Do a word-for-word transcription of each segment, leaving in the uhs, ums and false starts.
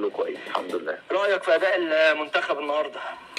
كله كويس الحمد لله. رايك في اداء المنتخب النهارده؟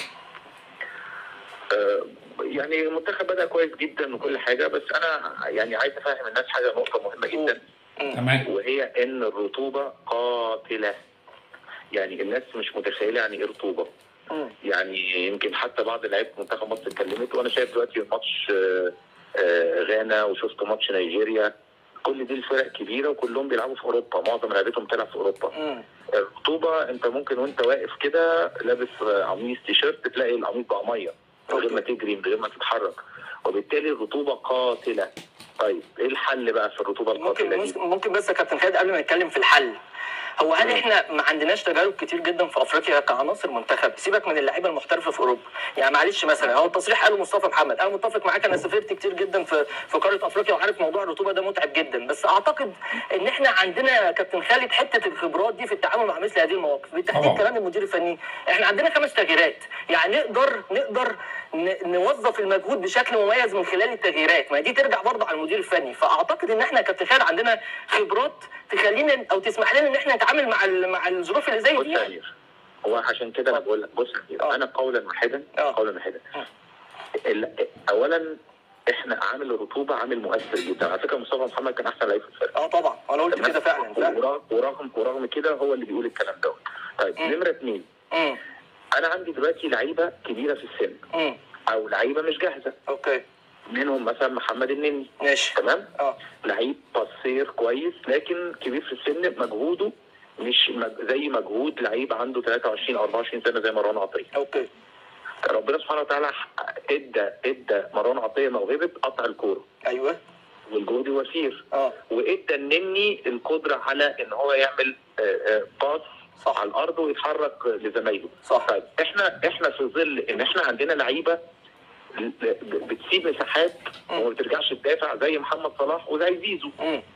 آه يعني المنتخب بدا كويس جدا وكل حاجه، بس انا يعني عايز افهم الناس حاجه، نقطه مهمه جدا تمام، وهي ان الرطوبه قاتله. يعني الناس مش متخيله يعني ايه رطوبه. يعني يمكن حتى بعض لعيبه منتخب مصر اتكلمت، وانا شايف دلوقتي ماتش آه آه غانا وشفت ماتش نيجيريا، كل دي الفرق كبيره وكلهم بيلعبوا في اوروبا، معظم لعيبتهم بتلعب في اوروبا. الرطوبه انت ممكن وانت واقف كده لابس قميص تيشيرت تلاقي القميص بقى ميه من غير ما تجري من غير ما تتحرك، وبالتالي الرطوبه قاتله. طيب ايه الحل بقى في الرطوبه القاتله ممكن دي؟ ممكن بس يا كابتن خالد قبل ما نتكلم في الحل، هو هل احنا ما عندناش تجارب كتير جدا في افريقيا كعناصر منتخب؟ سيبك من اللعيبه المحترفه في اوروبا، يعني معلش مثلا هو التصريح قاله مصطفى محمد، انا متفق معاك، انا سافرت كتير جدا في في قاره افريقيا وعارف موضوع الرطوبه ده متعب جدا، بس اعتقد ان احنا عندنا كابتن خالد حته الخبرات دي في التعامل مع مثل هذه المواقف، بالتحديد كمان المدير الفني، احنا عندنا خمس تغييرات، يعني نقدر نقدر نوظف المجهود بشكل مميز من خلال التغييرات، ما دي ترجع برضه على المدير الفني، فاعتقد ان احنا كابتن خالد عندنا خبرات تخلينا او تسمح لنا ان احنا نتعامل مع مع الظروف اللي زي دي. بص يا هو عشان كده انا بقول لك، بص يا انا قولا واحدا قولا واحدا اولا احنا عامل الرطوبه عامل مؤثر جدا. على فكره مصطفى محمد كان احسن لعيب في الفرقه. اه طبعا انا قلت كده فعلا فعلا ورغم ورغم كده هو اللي بيقول الكلام ده. طيب نمره اثنين، انا عندي دلوقتي لعيبه كبيره في السن مم. او لعيبه مش جاهزه. اوكي. منهم مثلا محمد النني. ماشي. تمام؟ اه لعيب بصير كويس لكن كبير في السن، مجهوده مش زي مجهود لعيب عنده ثلاثة وعشرين او أربعة وعشرين سنه زي مروان عطيه. اوكي. ربنا سبحانه وتعالى ادى ادى مروان عطيه موهبه قطع الكوره. ايوه. والجهد وفير. اه وادى النني القدره على ان هو يعمل باص صح على الارض ويتحرك لزمايله. صح. طيب احنا احنا في ظل ان احنا عندنا لعيبه بتسيب مساحات وما بترجعش تدافع زي محمد صلاح وزي زيزو.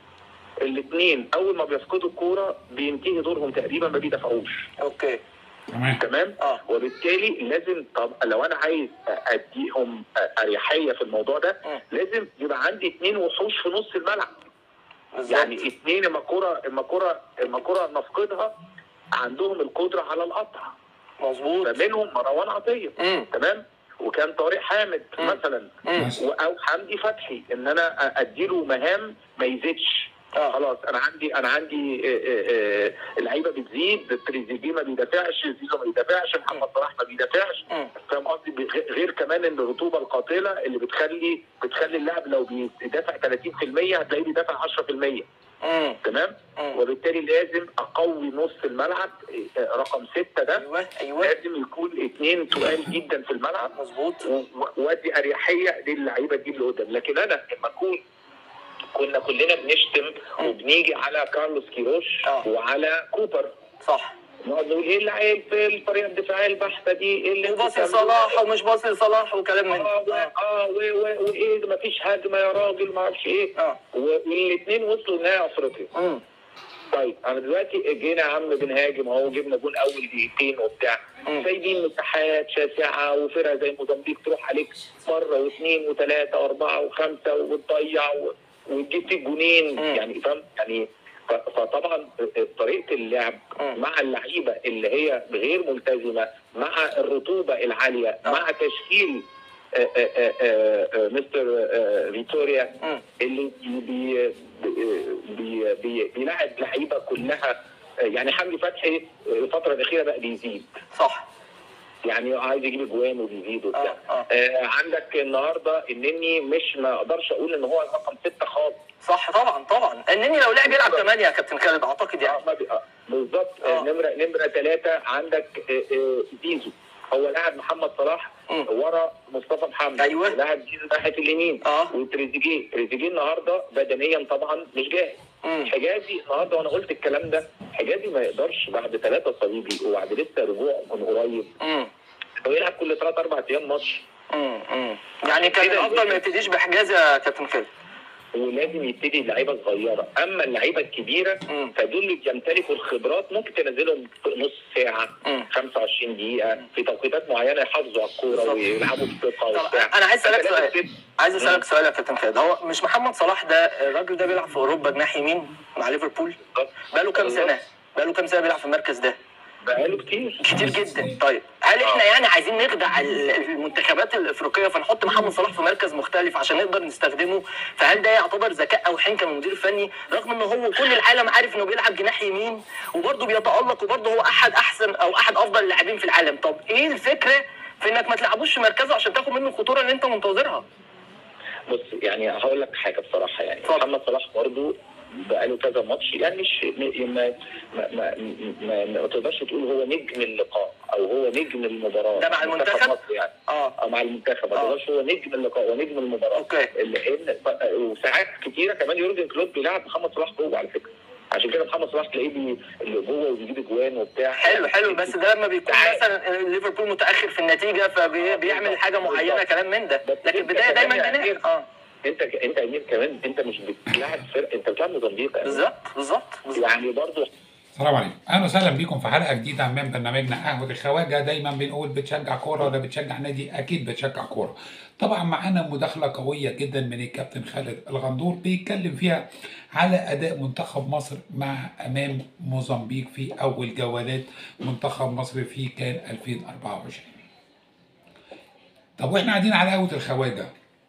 الاثنين اول ما بيفقدوا الكوره بينتهي دورهم تقريبا، ما بيدافعوش. اوكي تمام تمام. اه وبالتالي لازم، طب لو انا عايز اديهم اريحيه في الموضوع ده م. لازم يبقى عندي اثنين وحوش في نص الملعب. بالزبط. يعني اثنين اما كوره اما كوره اما كوره نفقدها عندهم القدره على القطع. مظبوط. فمنهم مروان عطيه. تمام. وكان طارق حامد م. مثلا م. او حمدي فتحي، ان انا اديله مهام ما يزيدش. آه. خلاص انا عندي انا عندي اللعيبه بتزيد، تريزيجيه ما بيدافعش، زيزو ما بيدافعش، محمد صلاح ما بيدافعش. فاهم قصدي؟ غير كمان ان الرطوبه القاتله اللي بتخلي بتخلي اللاعب لو بيدافع ثلاثين في المية هتلاقيه بيدافع عشرة في المية. مم. تمام؟ مم. وبالتالي لازم اقوي نص الملعب، رقم ستة ده. ايوه ايوه لازم يكون اثنين تقال جدا في الملعب. مظبوط. وادي اريحيه للعيبه دي اللي قدام. لكن انا لما اكون كنا كلنا بنشتم وبنيجي على كارلوس كيروش أوه. وعلى كوبر. صح. نقعد نقول ايه اللعيب في الطريقه الدفاعيه البحته دي، ايه اللي باصي صلاح ومش باصي صلاح وكلام من اه اه وايه ما فيش هجمه يا راجل ما اعرفش ايه. اه والاثنين وصلوا لنهائي افريقيا. امم طيب انا دلوقتي جينا يا عم بنهاجم اهو، جبنا جون اول دقيقتين وبتاع، سايبين مساحات شاسعه وفرقه زي موزمبيق تروح عليك مره واثنين وثلاثه واربعه وخمسه وتضيع وتجيب فيك جونين. يعني فاهم يعني؟ فطبعا طريقه اللعب مع اللعيبه اللي هي غير ملتزمه مع الرطوبه العاليه مع تشكيل آآ آآ آآ مستر فيتوريا اللي بي بي بي بيلاعب لعيبه كلها. يعني حمدي فتحي الفتره الاخيره بقى بيزيد. صح. يعني عايز يجيب اجوان وبيزيد وبتاع. آه آه. آه عندك النهارده النني مش ما اقدرش اقول ان هو رقم ستة خالص. صح طبعا طبعا. النني لو لعب يلعب ثمانية يا كابتن خالد اعتقد يعني. اه بالظبط. آه. نمره نمره ثلاثة عندك آه آه زيزو، هو لاعب محمد صلاح م. ورا مصطفى محمد. ايوه. لاعب زيزو ناحيه اليمين. اه وتريزيجيه تريزيجيه النهارده بدنيا طبعا مش جاهز. حجازي النهارده وانا قلت الكلام ده، حجازي ما يقدرش بعد ثلاثه صليبي وبعد لسه رجوع من قريب امم هو يلعب كل ثلاث اربع ايام ماتش. امم يعني كان الافضل ما يبتديش بحجازي يا كابتن خالد. ولازم يبتدي اللعيبه الصغيره، اما اللعيبه الكبيره فدول اللي بيمتلكوا الخبرات ممكن تنزلهم في نص ساعه مم. خمسة وعشرين دقيقه في توقيتات معينه يحافظوا على الكوره ويلعبوا بثقه وبتاع. انا عايز اسالك سؤال عايز اسالك سؤال يا كابتن خالد، هو مش محمد صلاح ده الراجل ده بيلعب في اوروبا جناح يمين مع ليفربول بقاله كام سنه؟ بقاله كام سنه بيلعب في المركز ده؟ بقاله كتير كتير خمس جدا. سنين. طيب هل احنا آه. يعني عايزين نخدع ال- المنتخبات الافريقيه فنحط محمد صلاح في مركز مختلف عشان نقدر نستخدمه؟ فهل ده يعتبر ذكاء او حنكه من المدير الفني، رغم ان هو كل العالم عارف انه بيلعب جناح يمين وبرضه بيتالق وبرضه هو احد احسن او احد افضل اللاعبين في العالم؟ طب ايه الفكره في انك ما تلعبوش في مركزه عشان تاخد منه الخطوره اللي انت منتظرها؟ بص يعني هقول لك حاجه بصراحه، يعني اتفضل. محمد صلاح برضه بقاله كذا ماتش، يعني مش ما ما ما, ما, ما تقدرش تقول هو نجم اللقاء او هو نجم المباراه. ده مع المنتخب؟ مصر يعني اه او مع المنتخب، ما آه. تقدرش هو نجم اللقاء ونجم المباراه. اوكي. لان وساعات كتيره كمان يورجن كلوب بيلعب محمد صلاح جوه على فكره، عشان كده محمد صلاح تلاقيه بي- اللي جوه وبيجيب اجوان وبتاع. حلو حلو، بس ده لما بيكون ساعات. مثلا ليفربول متاخر في النتيجه فبيعمل حاجه معينه كلام من ده، بس لكن انت البدايه دايما كمان يا جناح. اه انت انت يا امير كمان انت مش بتلعب فرقه، انت بتلعب موزمبيق يعني. بالظبط بالظبط بالظبط. يعني برضه السلام عليكم، اهلا وسهلا بيكم في حلقه جديده من برنامجنا قهوه الخواجه. دايما بنقول بتشجع كوره ولا بتشجع نادي؟ اكيد بتشجع كوره. طبعا معانا مداخله قويه جدا من الكابتن خالد الغندور بيتكلم فيها على اداء منتخب مصر مع امام موزمبيق في اول جولات منتخب مصر في كان ألفين وأربعة وعشرين. طب واحنا قاعدين على قهوه الخواجه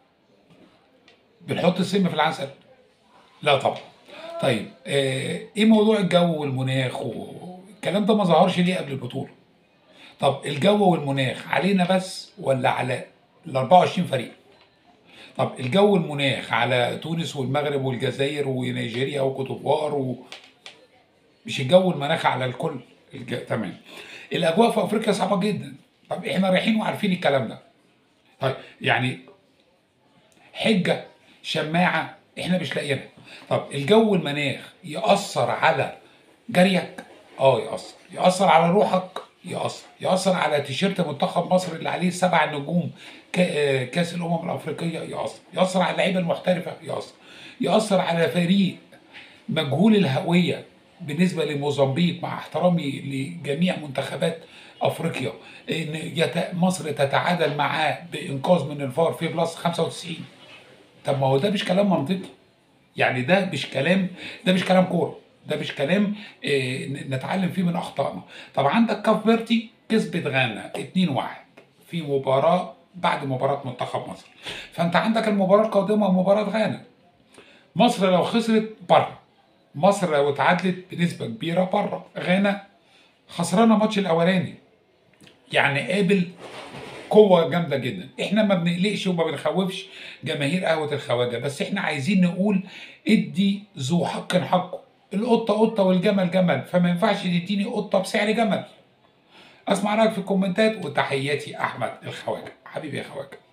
بنحط السم في العسل؟ لا طبعا. طيب آه، ايه موضوع الجو والمناخ والكلام ده ما ظهرش ليه قبل البطوله؟ طب الجو والمناخ علينا بس ولا على ال أربعة وعشرين فريق؟ طب الجو والمناخ على تونس والمغرب والجزائر ونيجيريا وكوتوفوار و... مش الجو والمناخ على الكل. الج... تمام. الاجواء في افريقيا صعبه جدا. طب احنا رايحين وعارفين الكلام ده. طيب يعني حجه شماعه احنا مش لاقيينها. طب الجو والمناخ يأثر على جريك؟ اه يأثر. يأثر على روحك؟ يأثر. يأثر على تيشيرت منتخب مصر اللي عليه سبع نجوم كا- كاس الامم الافريقيه؟ يأثر. يأثر على اللعيبه المحترفه؟ يأثر. يأثر على فريق مجهول الهويه بالنسبه لموزمبيق مع احترامي لجميع منتخبات افريقيا ان يت... مصر تتعادل معاه بانقاذ من الفار في بلس خمسة وتسعين. طب ما هو ده مش كلام منطقي. يعني ده مش كلام، ده مش كلام كوره، ده مش كلام آه نتعلم فيه من اخطائنا. طب عندك كاف فيردي كسبت غانا اتنين واحد في مباراه بعد مباراه منتخب مصر، فانت عندك المباراه القادمه مباراه غانا. مصر لو خسرت بره، مصر لو اتعادلت بنسبه كبيره بره، غانا خسرانه الماتش الاولاني، يعني قابل قوة جامدة جدا. احنا ما بنقلقش وما بنخوفش جماهير قهوة الخواجة، بس احنا عايزين نقول ادي ذو حق حقه. القطة قطة والجمل جمل، فما ينفعش تديني قطة بسعر جمل. اسمع رايك في الكومنتات، وتحياتي احمد الخواجة. حبيبي يا خواجة.